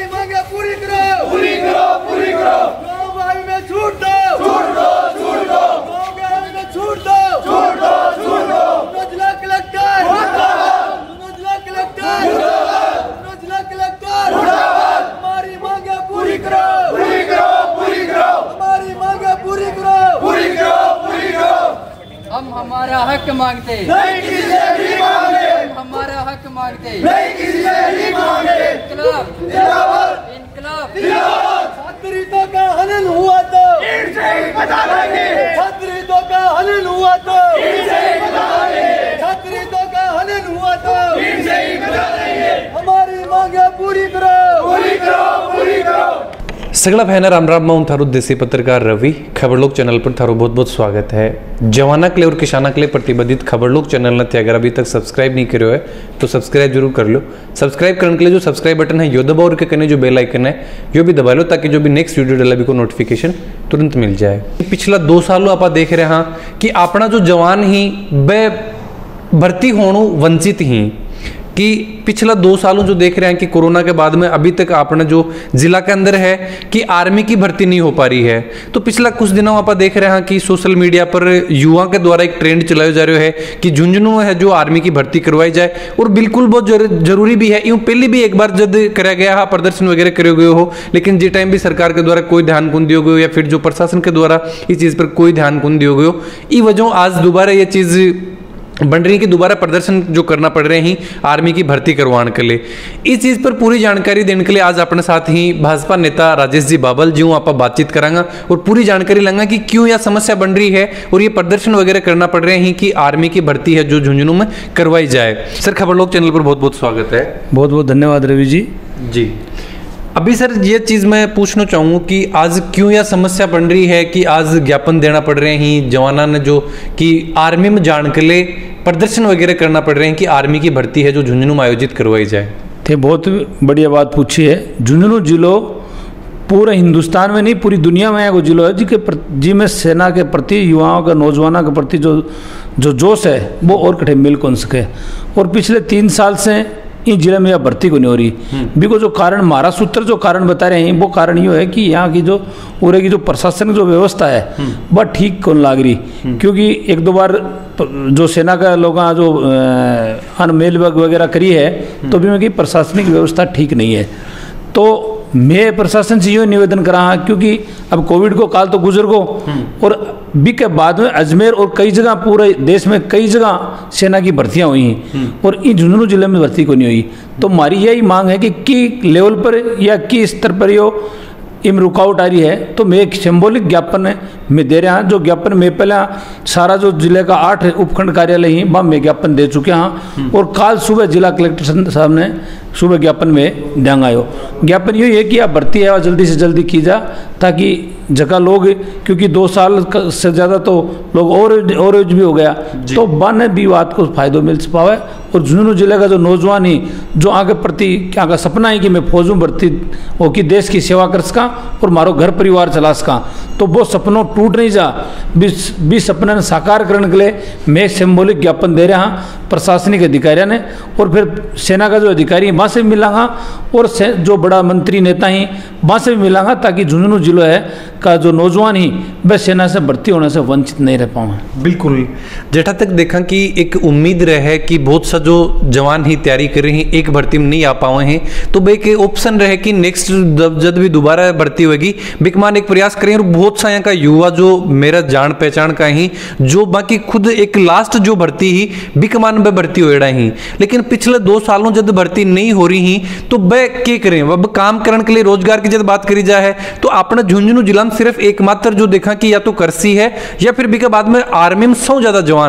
हमारी मांगे पूरी करो, पूरी करो, पूरी करो। गाँव भाई में छूट दो, छूट दो, छूट दो, गाँव भाई में छूट दो, छूट दो, छूट दो। जिला कलेक्टर मुर्दाबाद, जिला कलेक्टर मुर्दाबाद, जिला कलेक्टर मुर्दाबाद। हमारी मांगे पूरी करो, पूरी करो, पूरी करो, हमारी मांगे पूरी करो, पूरी करो, पूरी करो। हम हमारा हक मांगते, नहीं किसी से भी मांगे, हमारा हक मांगते। नहीं किसी से भी मांगे। इनकलाब, जिंदाबाद, इनकलाब। जिंदाबाद। छात्रों का हनन हुआ तो ईंट से ही बता देंगे, छात्रों का हनन हुआ तो ईंट से ही बता देंगे, छात्रों का हनन हुआ तो ईंट से ही बता देंगे। हमारी मांगे पूरी करो, पूरी करो, पूरी करो। सगला फैन राम राम मैं थारू देसी पत्रकार रवि खबरलोक चैनल पर थारू बहुत बहुत स्वागत है। जवाना के लिए और किसाना के लिए प्रतिबंधित खबरलोक चैनल ने अगर अभी तक सब्सक्राइब नहीं करो है तो सब्सक्राइब जरूर कर लो। सब्सक्राइब करने के लिए जो सब्सक्राइब बटन है यो दबाओ और के कने जो बेल आइकन है यो भी दबा लो ताकि जो भी नेक्स्ट वीडियो डाला भी को नोटिफिकेशन तुरंत मिल जाए। पिछला 2 सालों आप देख रहे हैं कि अपना जो जवान ही वे भर्ती होने वंचित ही कि पिछला 2 सालों जो देख रहे हैं कि कोरोना के बाद में अभी तक आपने जो जिला के अंदर है कि आर्मी की भर्ती नहीं हो पा रही है। तो पिछला कुछ दिनों आप देख रहे हैं कि सोशल मीडिया पर युवा के द्वारा एक ट्रेंड चलाया जा रहा है कि झुंझुनू है जो आर्मी की भर्ती करवाई जाए और बिल्कुल बहुत जरूरी भी है। यूँ पहले भी एक बार जब कराया गया है प्रदर्शन वगैरह करे गए हो लेकिन जिस टाइम भी सरकार के द्वारा कोई ध्यान कौन दिया गया या फिर जो प्रशासन के द्वारा इस चीज़ पर कोई ध्यान कौन दिया गया ये वजह आज दोबारा ये चीज़ बन रही है कि दोबारा प्रदर्शन जो करना पड़ रहे हैं आर्मी की भर्ती करवाने के लिए। इस चीज़ पर पूरी जानकारी देने के लिए आज अपने साथ ही भाजपा नेता राजेश जी बाबल जी आप बातचीत करांगा और पूरी जानकारी लेंगे कि क्यों यह समस्या बन रही है और ये प्रदर्शन वगैरह करना पड़ रहे हैं कि आर्मी की भर्ती है जो झुंझुनू में करवाई जाए। सर खबरलोक चैनल पर बहुत बहुत स्वागत है। बहुत बहुत धन्यवाद रवि जी। जी अभी सर ये चीज़ मैं पूछना चाहूँगा कि आज क्यों यह समस्या बन रही है कि आज ज्ञापन देना पड़ रहे हैं जवाना ने जो कि आर्मी में जाने के लिए प्रदर्शन वगैरह करना पड़ रहे हैं कि आर्मी की भर्ती है जो झुंझुनू में आयोजित करवाई जाए। थे बहुत बढ़िया बात पूछी है। झुंझुनू जिलो पूरे हिंदुस्तान में नहीं पूरी दुनिया में एक जिलो है जी में सेना के प्रति युवाओं के नौजवानों के प्रति जो जोश है वो और कठे मिल कौन सके। और पिछले 3 साल से इन जिले में यह भर्ती को नहीं हो रही बिको जो कारण महारा सूत्र जो कारण बता रहे हैं वो कारण ये है कि यहाँ की जो पूरे की जो प्रशासन जो व्यवस्था है वह ठीक कौन लाग रही। क्योंकि 1-2 बार जो सेना का लोग जो अनमेल वगैरह करी है तो भी मैं कि प्रशासनिक व्यवस्था ठीक नहीं है। तो मैं प्रशासन से यूँ निवेदन करा क्योंकि अब कोविड को काल तो गुजर गो और बी के बाद में अजमेर और कई जगह पूरे देश में कई जगह सेना की भर्तियां हुई हैं और इन झुंझुनू जिले में भर्ती को नहीं हुई। तो हमारी यही मांग है कि लेवल पर या की स्तर पर यो इम रुकावट आ रही है। तो मैं एक सिंबॉलिक ज्ञापन में दे रहा जो ज्ञापन में पहले सारा जो जिले का 8 उपखंड कार्यालय ही वहाँ मैं ज्ञापन दे चुके हैं और कल सुबह जिला कलेक्टर साहब ने सुबह ज्ञापन में डांग आयो। ज्ञापन यही है कि आप भर्ती है जल्दी से जल्दी की जा ताकि जगह लोग क्योंकि 2 साल से ज़्यादा तो लोग और एज भी हो गया तो बन भी बात को फायदा मिल पावे। और झुंझुनू जिले का जो नौजवान ही जो आगे प्रति क्या का सपना है कि मैं फौज में भर्ती हो कि देश की सेवा कर सका और मारो घर परिवार चला सका तो वो सपनों टूट नहीं जा भी सपने ने साकार करने के लिए मैं सिंबॉलिक ज्ञापन दे रहा प्रशासनिक अधिकारियों ने और फिर सेना का जो अधिकारी है वहाँ से भी मिलांगा और जो बड़ा मंत्री नेता ही वहाँ से भी मिलांगा ताकि झुंझुनू जिला है का जो नौजवान ही वह सेना से भर्ती होने से वंचित नहीं रह पाऊँ। बिल्कुल जेठा तक देखा कि एक उम्मीद रहे कि बहुत सा जो जवान ही तैयारी कर रहे हैं एक भर्ती में नहीं आ पाए हैं तो भाई एक ऑप्शन रहे कि नेक्स्ट जब भी दोबारा भर्ती होगी बिकमान एक प्रयास करें। और बहुत सा यहाँ का युवा जो मेरा जान पहचान का ही जो बाकी खुद एक लास्ट जो भर्ती ही बिकमान में भर्ती हो रहा ही लेकिन पिछले 2 सालों जब भर्ती नहीं हो रही तो वह क्या करें। अब काम करने के लिए रोजगार की जब बात करी जाए तो अपना झुंझुनू जिला में सिर्फ एकमात्र जो देखा कि या तो करसी है या फिर भी के बाद में आर्मी में 100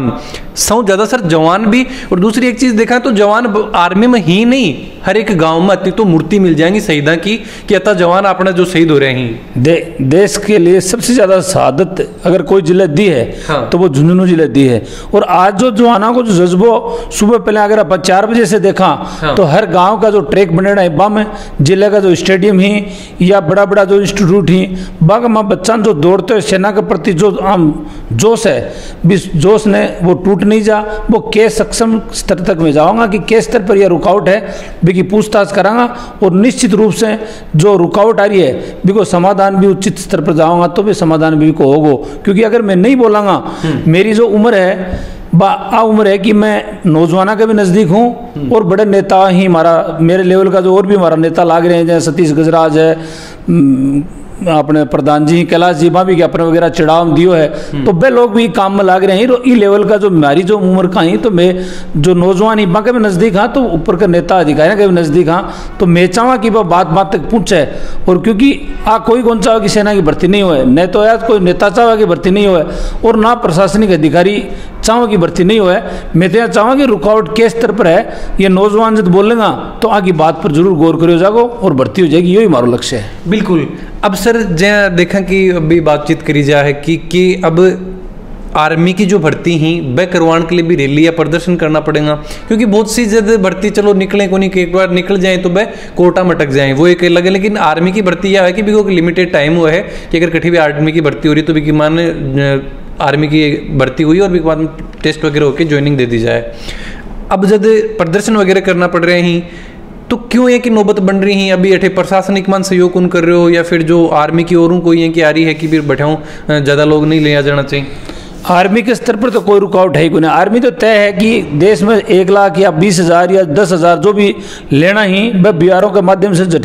ज़्यादा सर जवान भी। और दूसरी एक चीज देखा तो जवान आर्मी में ही नहीं हर एक गांव में अति तो मूर्ति मिल जाएंगी शहीदा की कि अतः जवान अपना जो शहीद हो रहे हैं देश के लिए सबसे ज्यादा शहादत अगर कोई जिले दी है तो वो झुंझुनू जिले दी है। और आज जो जवानों को जो जज्बो सुबह पहले अगर अपन 4 बजे से देखा तो हर गांव का जो ट्रैक बनेड़ा है बा में जिले का जो स्टेडियम ही या बड़ा बड़ा जो इंस्टीट्यूट ही बाग माँ बच्चा जो दौड़ते हैं सेना के प्रति जो आम जोश है जोश ने वो टूट छूट नहीं जा, वो केस सक्षम स्तर तक मैं जाऊंगा कि केस स्तर पर यह रुकावट है भी की पूछताछ करांगा, और निश्चित रूप से जो रुकावट आ रही है भी समाधान भी उचित स्तर पर जाऊंगा तो भी समाधान भी को होगा। क्योंकि अगर मैं नहीं बोलांगा, मेरी जो उम्र है उम्र है कि मैं नौजवाना के भी नज़दीक हूँ और बड़े नेता ही मेरे लेवल का जो और भी हमारा नेता लाग रहे हैं, जैसे सतीश गजराज है, अपने प्रधान जी कैलाश जी भी ज्ञापन वगैरह चढ़ाव दियो है, तो वे लोग भी काम में लाग रहे हैं। ई लेवल का जो मेरी जो उम्र का ही, तो मैं जो नौजवान ही के भी नज़दीक हाँ, तो ऊपर के नेता अधिकारी के भी नज़दीक हाँ, तो मैं चाहूँ कि वह बात तक पूछे। और क्योंकि कोई कौन चाहो कि सेना की भर्ती नहीं हुए, न तो यार कोई नेता चाहो कि भर्ती नहीं हुए, और ना प्रशासनिक अधिकारी चाहो कि भर्ती नहीं हुए। मैं तो यहाँ चाहूँ कि रुकावट के स्तर पर है, ये नौजवान जब बोलेगा तो आगे बात पर जरूर गौर करो जागो और भर्ती हो जाएगी, यही हमारा लक्ष्य है। बिल्कुल। अब सर जहाँ देखा कि अभी बातचीत करी जा है कि अब आर्मी की जो भर्ती ही वह करवाने के लिए भी रैली या प्रदर्शन करना पड़ेगा, क्योंकि बहुत सी जगह भर्ती चलो निकले को नहीं, एक बार निकल जाए तो वह कोटा में अटक जाए, वो एक अलग है। लेकिन आर्मी की भर्ती यह है कि भी को लिमिटेड टाइम हुआ है कि अगर कहीं भी आर्मी की भर्ती हो रही तो भी मान आर्मी की भर्ती हुई और भी बाद में टेस्ट वगैरह होकर ज्वाइनिंग दे दी जाए। अब जब प्रदर्शन वगैरह करना पड़ रहे हैं तो क्यों ये कि नौबत बन रही है? अभी अठे प्रशासनिक मान सहयोग कौन कर रहे हो, या फिर जो आर्मी की ओरों को ये की आ रही है कि फिर बैठाऊँ ज़्यादा लोग नहीं ले जाना चाहिए? आर्मी के स्तर पर तो कोई रुकावट है ही नहीं। आर्मी तो तय है कि देश में 1 लाख या 20,000 या 10,000 जो भी लेना ही वह बीआरओ के माध्यम से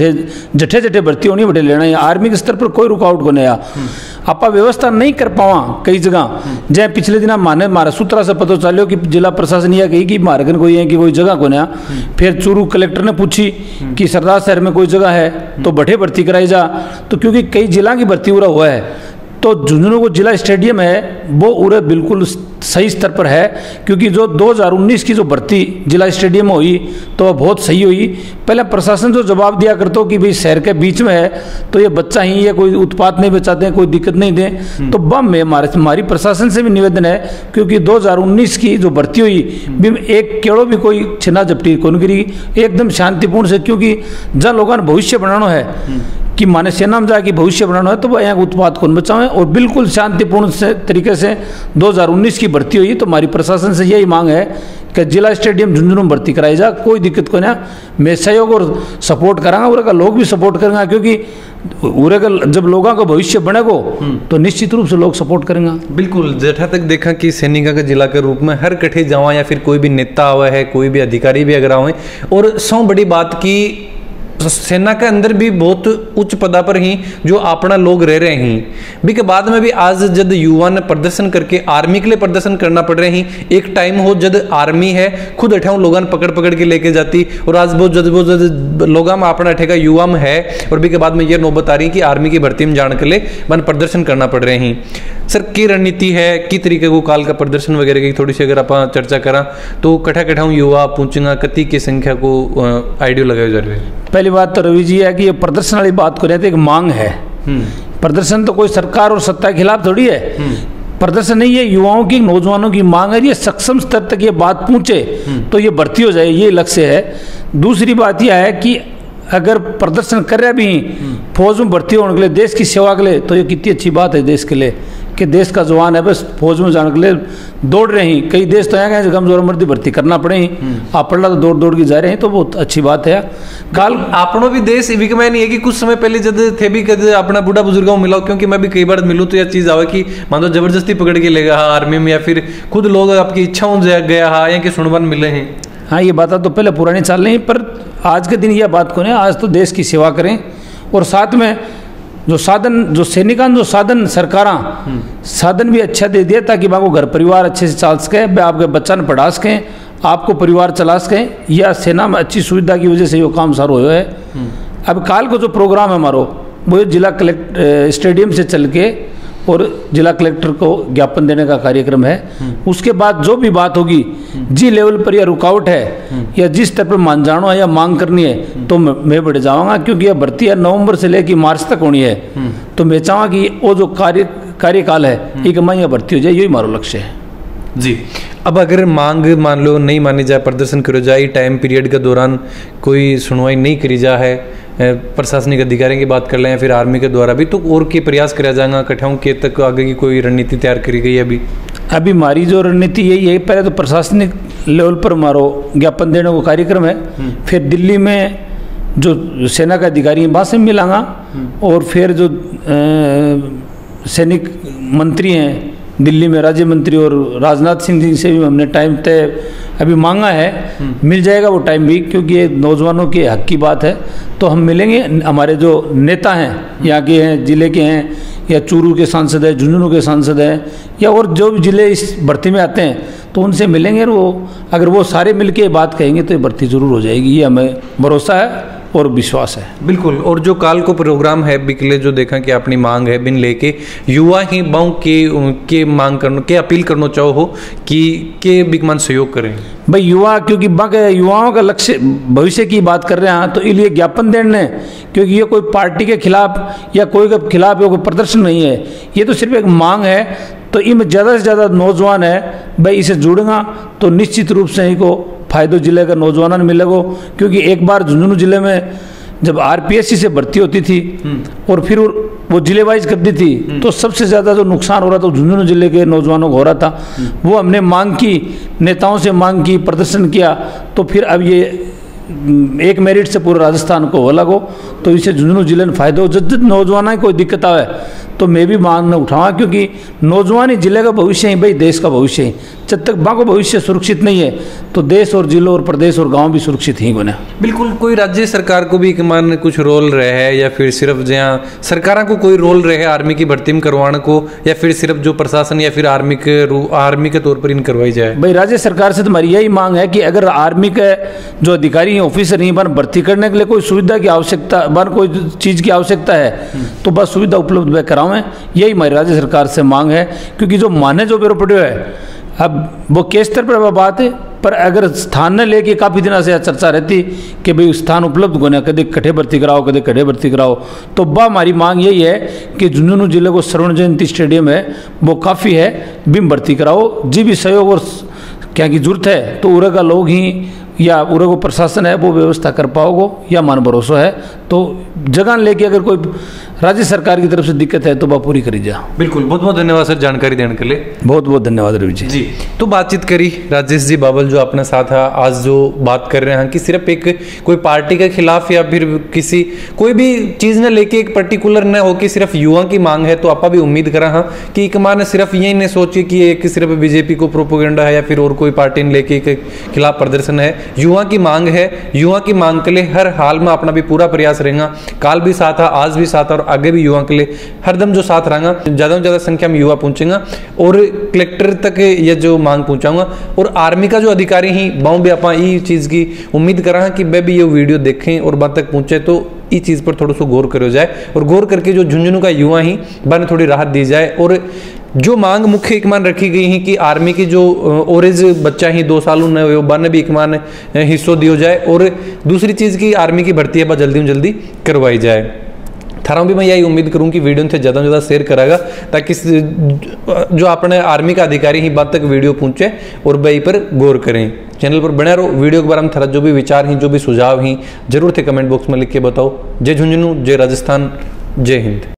जठे भर्ती होनी बटे लेना ही। आर्मी के स्तर पर कोई रुकावट को नहीं आ। आप व्यवस्था नहीं कर पावा कई जगह, जैसे पिछले दिन मारा सूत्रा से पता चलो कि जिला प्रशासन यह कही कि मारकन कोई है कि कोई जगह को नहीं। फिर चूरू कलेक्टर ने पूछी कि सरदार शहर में कोई जगह है तो बठे भर्ती कराई जा, तो क्योंकि कई जिला की भर्ती पूरा हुआ है, तो झुंझुनू को जिला स्टेडियम है वो पूरे बिल्कुल सही स्तर पर है। क्योंकि जो 2019 की जो भर्ती जिला स्टेडियम में हुई तो वह बहुत सही हुई। पहले प्रशासन जो जवाब दिया करता कि भाई शहर के बीच में है तो ये बच्चा ही है, कोई उत्पात नहीं बचाते हैं, कोई दिक्कत नहीं दें, तो बम में हमारी प्रशासन से भी निवेदन है। क्योंकि 2019 की जो भर्ती हुई भी एक केड़ो भी कोई छिना झपटी कौन करी, एकदम शांतिपूर्ण से। क्योंकि जहाँ लोगों ने भविष्य बनाना है कि माने सेना में जाके भविष्य बनाना है तो वह यहाँ उत्पाद कौन बचाएं, और बिल्कुल शांतिपूर्ण से तरीके से 2019 की भर्ती हुई। तो हमारी प्रशासन से यही मांग है कि जिला स्टेडियम झुंझुनू में भर्ती कराई जा, कोई दिक्कत को ना। मैं सहयोग और सपोर्ट करांगा, उरे का लोग भी सपोर्ट करेंगे, क्योंकि उरे का जब लोगों का भविष्य बनेगा तो निश्चित रूप से लोग सपोर्ट करेंगे। बिल्कुल। जहाँ तक देखा कि सैनिका के जिला के रूप में हर कठे जावा या फिर कोई भी नेता आवा है, कोई भी अधिकारी भी अगर आवे, और सौ बड़ी बात की सेना के अंदर भी बहुत उच्च पदा पर ही जो अपना लोग रह रहे हैं भी के बाद में भी आज जब युवा ने प्रदर्शन करके आर्मी के लिए प्रदर्शन करना पड़ रहे हैं। एक टाइम हो जब आर्मी है खुद अठाऊ लोगों पकड़ के लेके जाती, और आज वो जब लोग में अपना अठेगा युवा में है, और भी के बाद में ये नौबत आ रही कि आर्मी की भर्ती में जाने के लिए मन प्रदर्शन करना पड़ रहे हैं। सर की रणनीति है, कि तरीके को काल का प्रदर्शन वगैरह की थोड़ी सी अगर आप चर्चा करा तो कठा युवा पूछेगा कति की संख्या को आइडियो लगाए जा रहे हैं? पहली बात तो रवि जी है कि ये प्रदर्शन वाली बात को रहते एक मांग है। प्रदर्शन तो कोई सरकार और सत्ता के खिलाफ थोड़ी है, प्रदर्शन नहीं है, युवाओं की नौजवानों की मांग है। ये सक्षम स्तर तक ये बात पहुंचे तो ये भर्ती हो जाए, ये लक्ष्य है। दूसरी बात यह है कि अगर प्रदर्शन कर रहे भी फौज में भर्ती होने के लिए, देश की सेवा के लिए, तो ये कितनी अच्छी बात है देश के लिए कि देश का जवान है बस फौज में जाने के लिए दौड़ रहे हैं। कई देश तो यहाँ गए कमजोर मर्दी भर्ती करना पड़े, आप पढ़ना तो दौड़ के जा रहे हैं, तो बहुत अच्छी बात है। काल अपनों भी देश इवी में नहीं है कि कुछ समय पहले जब थे भी कद अपना बूढ़ा बुजुर्गों को मिला, क्योंकि मैं भी कई बार मिलूँ तो यह चीज़ आवे कि मान लो जबरदस्ती पकड़ के लेगा आर्मी में, या फिर खुद लोग आपकी इच्छाओं गया हाँ या कि सुनवान मिले हैं। हाँ, ये बात तो पहले पुरानी चाल नहीं, पर आज के दिन यह बात को नहीं, आज तो देश की सेवा करें। और साथ में जो साधन, जो सैनिकान जो साधन सरकारा साधन भी अच्छा दे दिया ताकि आपको घर परिवार अच्छे से चल सके, आपके बच्चा ने पढ़ा सकें, आपको परिवार चला सकें, या सेना में अच्छी सुविधा की वजह से ये काम सारा हुआ है। अब काल को जो प्रोग्राम है हमारा वो जिला स्टेडियम से चल के और जिला कलेक्टर को ज्ञापन देने का कार्यक्रम है। उसके बाद जो भी बात होगी, जिस लेवल पर यह रुकावट है या जिस स्तर पर मान जानो है या मांग करनी है, तो मैं बढ़ जाऊंगा। क्योंकि यह भर्ती है नवंबर से लेकर मार्च तक होनी है, तो मैं चाहूँगा कि वो जो कार्यकाल है एक माह भर्ती हो जाए, यही हमारा लक्ष्य है जी। अब अगर मांग मान लो नहीं मानी जाए, प्रदर्शन करो जाए, टाइम पीरियड के दौरान कोई सुनवाई नहीं करी जा है, प्रशासनिक अधिकारियों की बात कर लें या फिर आर्मी के द्वारा भी, तो और के प्रयास किया जाएगा कठाओं के तक आगे की कोई रणनीति तैयार करी गई है अभी? अभी हमारी जो रणनीति यही है, पहले तो प्रशासनिक लेवल पर हमारा ज्ञापन देने को कार्यक्रम है, फिर दिल्ली में जो सेना का अधिकारी हैं वहाँ से मिलांगा, और फिर जो सैनिक मंत्री हैं दिल्ली में, राज्य मंत्री और राजनाथ सिंह जी से भी हमने टाइम तय अभी मांगा है, मिल जाएगा वो टाइम भी, क्योंकि ये नौजवानों के हक की बात है। तो हम मिलेंगे, हमारे जो नेता हैं यहाँ के हैं, ज़िले के हैं, या चूरू के सांसद हैं, झुंझुनू के सांसद हैं, या और जो भी ज़िले इस भर्ती में आते हैं, तो उनसे मिलेंगे, और वो अगर वो सारे मिल के बात कहेंगे तो ये भर्ती ज़रूर हो जाएगी, ये हमें भरोसा है और विश्वास है। बिल्कुल। और जो काल को प्रोग्राम है बिकले जो देखा कि अपनी मांग है बिन लेके युवा ही बाऊ के मांग करनो के अपील करना चाहो हो कि बिकमान सहयोग करें भाई युवा, क्योंकि युवाओं का लक्ष्य भविष्य की बात कर रहे हैं, तो इसलिए ज्ञापन देने, क्योंकि ये कोई पार्टी के खिलाफ या कोई के खिलाफ या कोई प्रदर्शन नहीं है, ये तो सिर्फ एक मांग है। तो इनमें ज़्यादा से ज़्यादा नौजवान है भाई, इसे जुड़ेगा तो निश्चित रूप से इनको फायदा जिले का नौजवान मिलेगा। क्योंकि एक बार झुंझुनू जिले में जब आरपीएससी से भर्ती होती थी और फिर वो जिले वाइज करती थी, तो सबसे ज़्यादा जो नुकसान हो रहा था झुंझुनू जिले के नौजवानों को हो रहा था। वो हमने मांग की, नेताओं से मांग की, प्रदर्शन किया, तो फिर अब ये एक मेरिट से पूरे राजस्थान को हो लगो, तो इससे झुंझुनू जिले में फायदा हो। जब नौजवान कोई दिक्कत आवे तो मैं भी मांग न उठाऊँ, क्योंकि नौजवान ही जिले का भविष्य है भाई, देश का भविष्य है। जब तक बाको भविष्य सुरक्षित नहीं है तो देश और जिलों और प्रदेश और गांव भी सुरक्षित ही बने। बिल्कुल। कोई राज्य सरकार को भी मान कुछ रोल रहे है, या फिर सिर्फ जहाँ सरकार को कोई रोल रहे आर्मी की भर्ती में करवाने को, या फिर सिर्फ जो प्रशासन या फिर आर्मी के तौर पर इन करवाई जाए? भाई राज्य सरकार से तुम्हारी यही मांग है कि अगर आर्मी के जो अधिकारी हैं, ऑफिसर हैं, बन भर्ती करने के लिए कोई सुविधा की आवश्यकता, बन कोई चीज़ की आवश्यकता है, तो बस सुविधा उपलब्ध वे करावें। यही हमारी राज्य सरकार से मांग है, क्योंकि जो माने जो बेरो पड़े है, अब वो के स्तर पर बात है, पर अगर स्थान न लेके काफ़ी दिनों से चर्चा रहती कि भाई स्थान उपलब्ध होने, कदे कठे भर्ती कराओ, कदे कठे भर्ती कराओ, तो हमारी मांग यही है कि झुंझुनू जिले को स्वर्ण जयंती स्टेडियम है वो काफ़ी है, बिम भर्ती कराओ। जी भी सहयोग और क्या की जरूरत है तो उरे का लोग ही या उरे को प्रशासन है वो व्यवस्था कर पाओगे, या मान भरोसा है। तो जगह लेके अगर कोई राज्य सरकार की तरफ से दिक्कत है तो वह पूरी करी जा। बिल्कुल। बहुत बहुत धन्यवाद सर जानकारी देने के लिए। बहुत बहुत धन्यवाद रवि जी। जी तो बातचीत करी राजेश जी बाबल जो अपने साथ है, आज जो बात कर रहे हैं कि सिर्फ एक कोई पार्टी के खिलाफ या फिर किसी कोई भी चीज़ न लेके एक पर्टिकुलर न हो कि सिर्फ युवा की मांग है, तो आपा भी उम्मीद करा हाँ कि एक माँ ने सिर्फ यही नहीं सोचे कि एक सिर्फ बीजेपी को प्रोपोगेंडा है या फिर और कोई पार्टी ने लेके एक खिलाफ प्रदर्शन है। युवा की मांग है, युवा की मांग के लिए हर हाल में अपना भी पूरा प्रयास रहेगा। काल भी साथ है, आज भी साथ है और आगे भी युवा के लिए हरदम जो साथ रहेगा। ज़्यादा से ज़्यादा संख्या में युवा पहुंचेगा और कलेक्टर तक ये जो मांग पहुंचाऊंगा। और आर्मी का जो अधिकारी ही बाऊ भी आप ये चीज़ की उम्मीद करा कि वे भी ये वीडियो देखें और बात तक पहुंचे, तो इस चीज़ पर थोड़ा सा गौर करो जाए और गौर करके जो झुंझुनू का युवा ही बन थोड़ी राहत दी जाए। और जो मांग मुख्य एक मान रखी गई है कि आर्मी की जो ओरेज बच्चा ही 2 साल ने बन भी एक मान हिस्सों दियो जाए, और दूसरी चीज़ की आर्मी की भर्ती है जल्दी में जल्दी करवाई जाए। थारा भी मैं यही उम्मीद करूं कि वीडियो से ज़्यादा से ज़्यादा शेयर करेगा, ताकि जो अपने आर्मी का अधिकारी ही बात तक वीडियो पहुंचे और वही पर गौर करें। चैनल पर बने रहो। वीडियो के बारे में थारा जो भी विचार हैं, जो भी सुझाव हैं, जरूर थे कमेंट बॉक्स में लिख के बताओ। जय झुंझुनू, जय राजस्थान, जय हिंद।